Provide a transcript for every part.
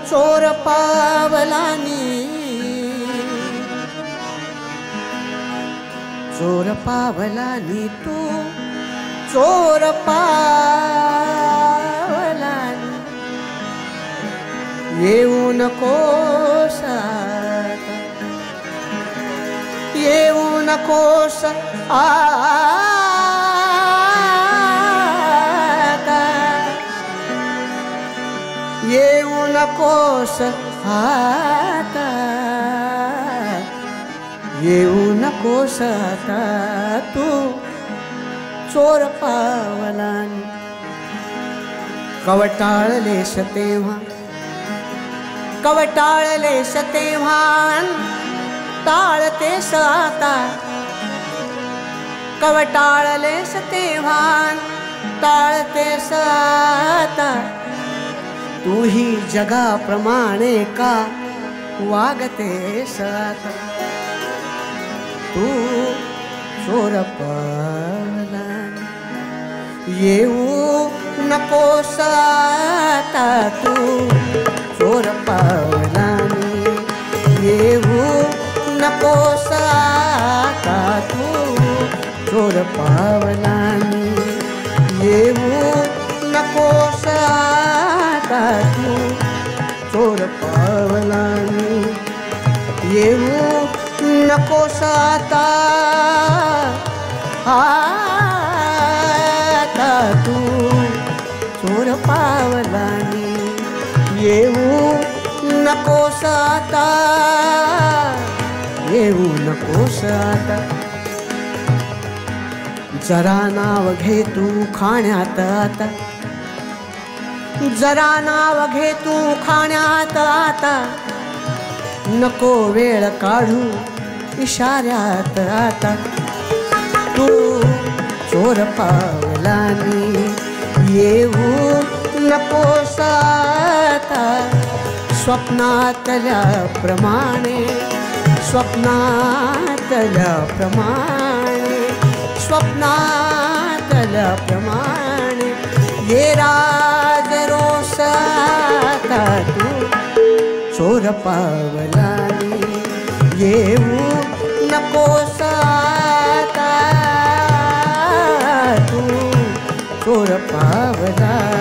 चोर पावलानी, चोर पावलानी तू चोर पावलानी, येऊ नकोस आता, येऊ नकोस आता, येऊ नकोस आता, येऊ नकोस आता तू चोर पावलानी. कवटाळलेस तेव्हा, कवटाळलेस तेव्हा टाळतेस आता, कवटाळलेस तेव्हा टाळतेस आता, तूही जगाप्रमाणे का वागतेस आता, तू चोर पावलानी, येऊ नकोस आता तू चोर पावलानी, येऊ नकोस आता तू चोर पावलानी, येऊ नकोस आता तू चोर पावलानी, येऊ नकोस आता, आता तू चोर पावलानी, येऊ नकोस आता, येऊ नकोस आता. जरा नाव घे तू खाण्यात आता, जरा नाव घे तू खाण्यात आता, नको वेळ काढू इशाऱ्यात आता, तू चोर पावलानी, येऊ नकोस आता, स्वप्नातल्या प्रमाणे, स्वप्नातल्या प्रमाणे, स्वप्नातल्या प्रमाणे, ये राज रोष आता तू चोर पावलानी, येऊ नकोस आता तू चोर पावलानी.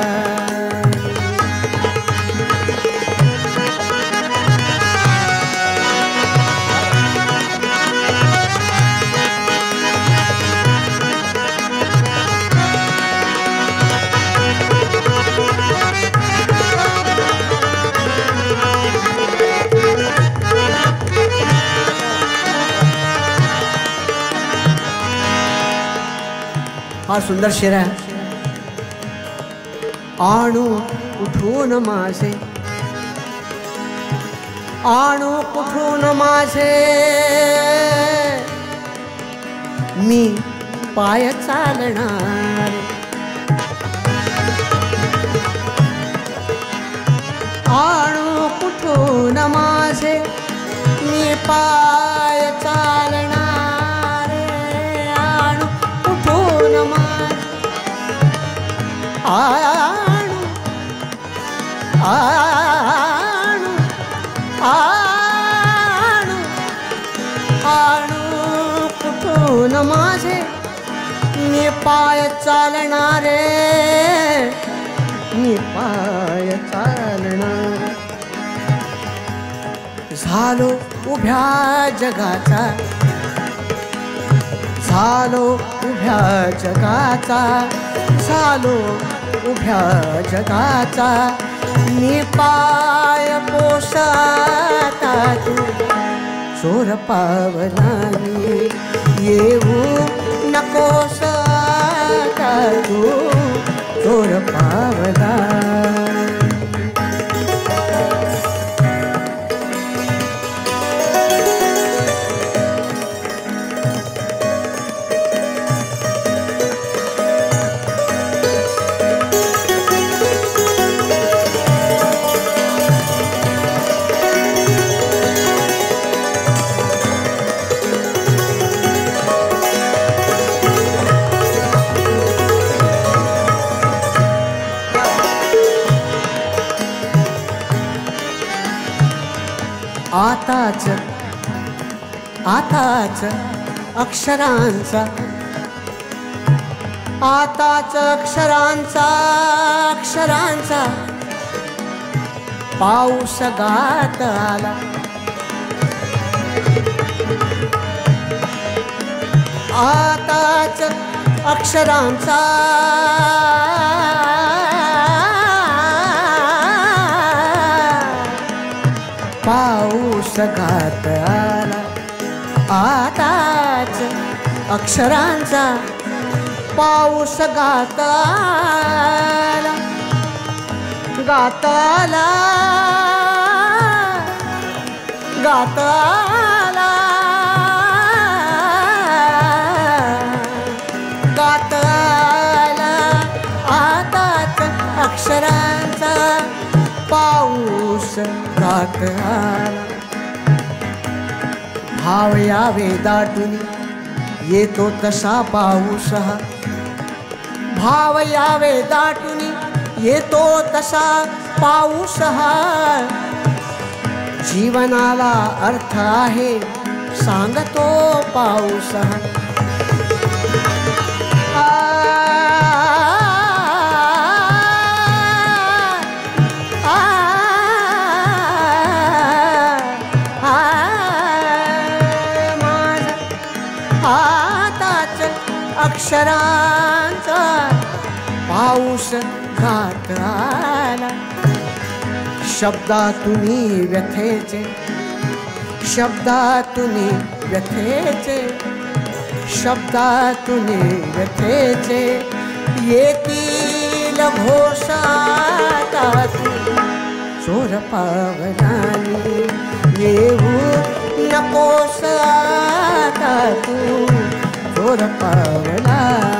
हा सुंदर शेर आहे. आणू कुठून माझे, आणू कुठून माझे, मी पाय चालणार, आणू कुठून माझे, मी पाय चालणार, आणू कुठून माझे, आणू आणू आणू आणू कुठून माझे, मी पाय चालणारे, मी पाय चालणार. झालो उभ्या जगाचा, झालो उभ्या जगाचा, झालो उभ्या जगाचा, मी पाय पोषता तू चोर पावलानी, येऊ नकोस आता तू चोर पावलानी. आताच आताच अक्षरांचा आताच अक्षरांचा अक्षरांचा पाऊस गात आला आताच अक्षरांचा पाऊस गात आला आताच अक्षरांचा पाऊस गात आला गात आला गात आला गात आला आताच अक्षरांचा पाऊस गात आला भाव यावे दाटून येतो तसा पाऊस हा भाव यावे दाटून येतो तसा पाऊस हा जीवनाला अर्थ आहे सांगतो पाऊस आताच अक्षरांचा पाऊस गात आला शब्दातूनी व्यथेचे शब्दातूनी व्यथेचे शब्दातूनी व्यथेचे येतील घोषात चोर पावलानी येऊ नकोस आता तू चोर पावला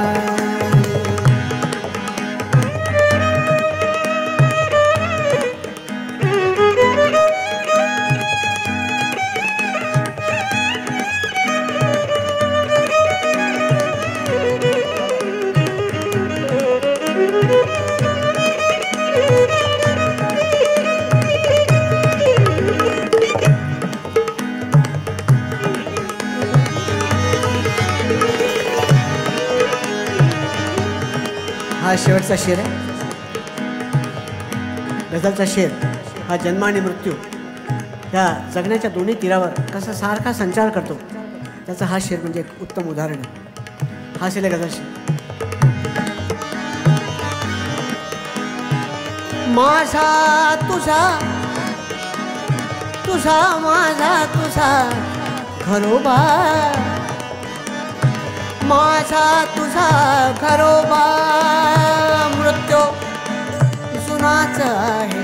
हा शेवटचा शेर आहे गझलचा शेर हा जन्म आणि मृत्यू ह्या जगण्याच्या दोन्ही तीरावर कसा सारखा संचार करतो त्याचा हा शेर म्हणजे एक उत्तम उदाहरण आहे हा शेर गझल शेर माझा तुझा तुझा माझा तुझा घरोबा माझा तुझा घरोबा मृत्यू जुनाच आहे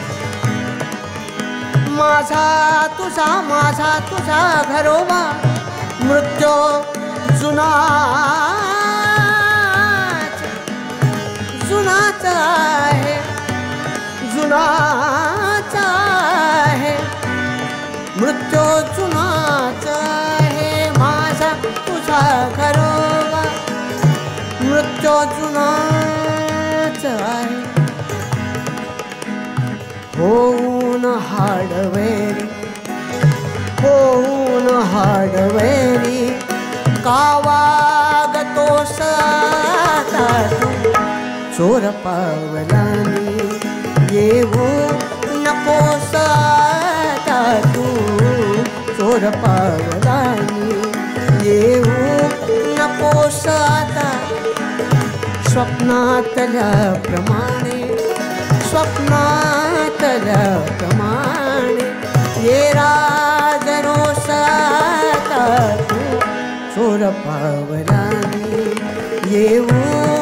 माझा तुझा घरोबा मृत्यू जुनाच आहे जुनाच आहे मृत्यू जुनाच आहे माझा तुझा घरोबा मृत्यू जुनाच आहे होऊन हाडवेरी का वागतोस आता तू चोर पावलानी येऊ नकोस आता तू चोर पावलानी येऊ नकोस आता स्वप्नातल्या प्रमाणे ये राजरोस आता तू चोर पावलानी येऊ